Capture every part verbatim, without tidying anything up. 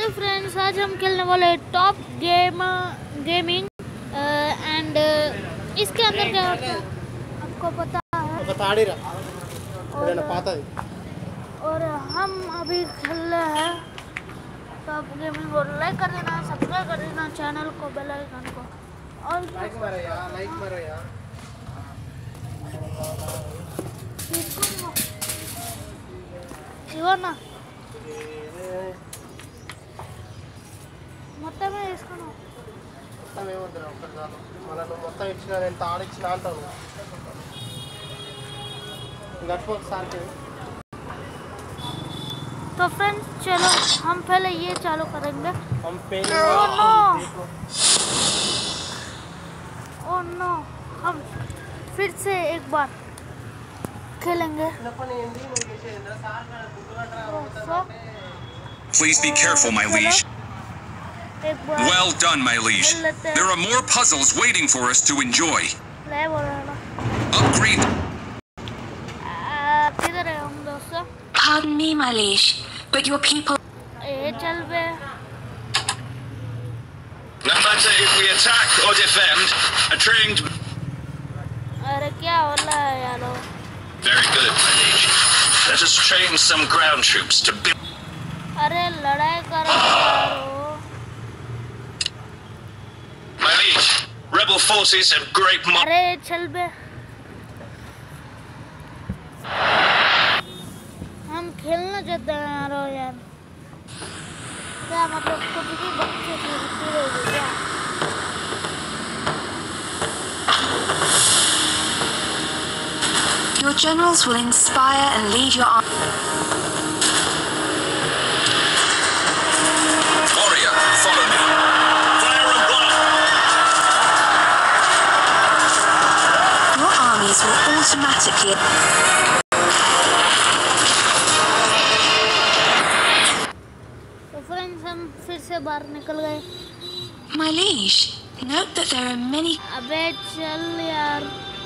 Hello friends, आज हम खेलने वाले टॉप गेम गेमिंग एंड इसके अंदर क्या होता है आपको पता है? बता रही रहा और, पता है। और हम अभी खेल रहे हैं टॉप गेमिंग। और लाइक कर देना, सब्सक्राइब कर देना चैनल को, बेल आइकन को और लाइक मारो यार, लाइक मारो यार। इवना మొత్తం వేసుకున్నావు మొత్తం ఏమొద్దురా ఒక్కటి చాలు. మళ్ళీ నువ్వు మొత్తం ఇచ్చిన నేను తాడిచ్చిన అంటాను గట్టు ఒకసారి. तो फ्रेंड्स चलो हम पहले ये चालू करेंगे। हम पहले ओह नो ओह नो हम फिर से एक बार खेलेंगे। Please be careful, my liege. Well done, my liege. There are more puzzles waiting for us to enjoy. Upgrade. Pardon me, my liege, but your people... No matter if we attack or defend, a trained... Very good, my liege. Let us train some ground troops to build... My liege, rebel forces have great... अरे चल बे, हम खेलना चाहते हैं यार। यार क्या मतलब कुछ भी बच्चे खेलते रहोगे क्या? Your generals will inspire and lead your army. Warrior, follow me. Fire and blood. Your armies will automatically... तो फ्रेंड्स हम फिर से बाहर निकल गए। My liege, note that there are many... अबे चल यार।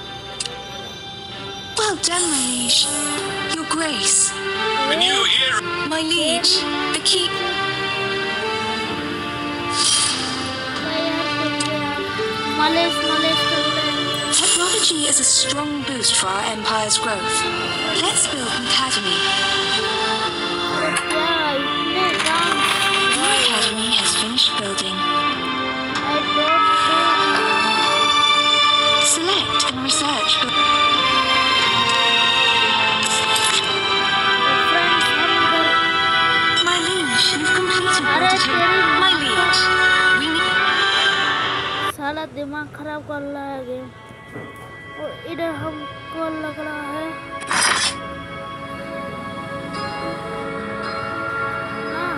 Well done, my liege. Your grace. The new era. My liege, the keep... Mallesh Mallesh करते हैं। Technology is a strong boost for our empire's growth. Let's build an academy. Yeah, इतने काम। Your academy has finished building. I don't know. Select and research. My liege, you've completed अरे building. तेरी My liege, we need... साला दिमाग खराब कर रहा है गेम। और इधर हमको लग रहा है हाँ,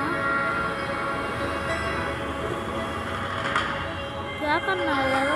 क्या करना है यार?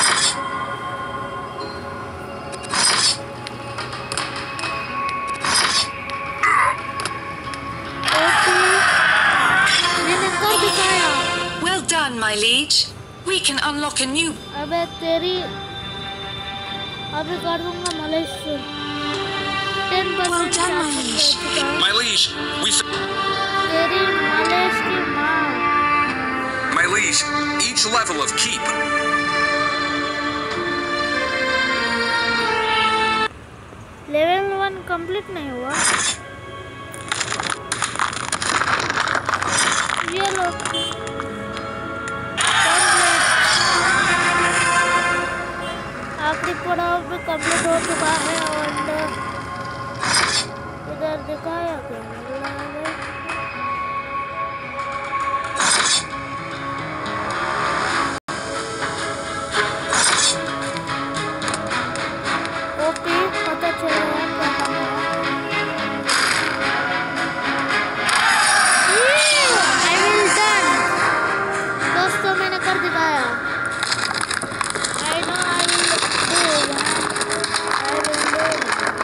मैंने कर दिखाया। Well done, my liege. We can unlock a new... अबे तेरी अभी कर दूंगा मलेश से ten Well percent done, my liege. My liege, we... तेरी मलेश की माँ। My liege, each level of keep. Level one complete नहीं हुआ। ये लो आखिरी पड़ाव भी कंप्लीट हो चुका है। और इधर दिखाया क्या मिल रहा है? ओके पता चला है क्या करना है। I will done। दोस्तों मैंने कर दिखाया। I know I will do that। I will do it।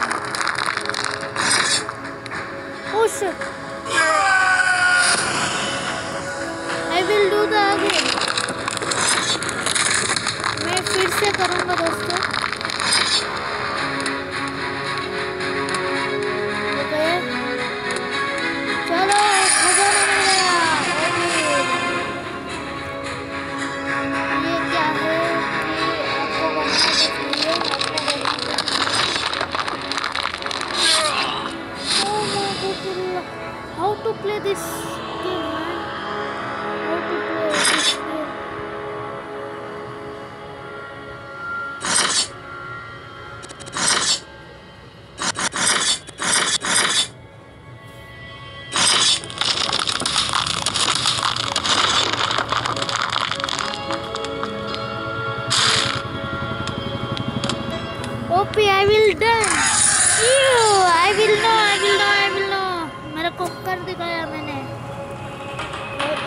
Push। I will do that again। मैं फिर से करूँगा दोस्तों। ओके चलो खजाना मिल गया।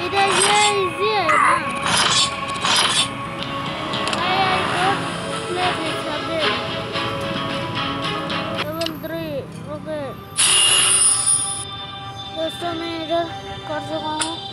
इधर ये इजी है ना I I don't play this again level three okay दोस्तों मैं इधर कर चुका हूँ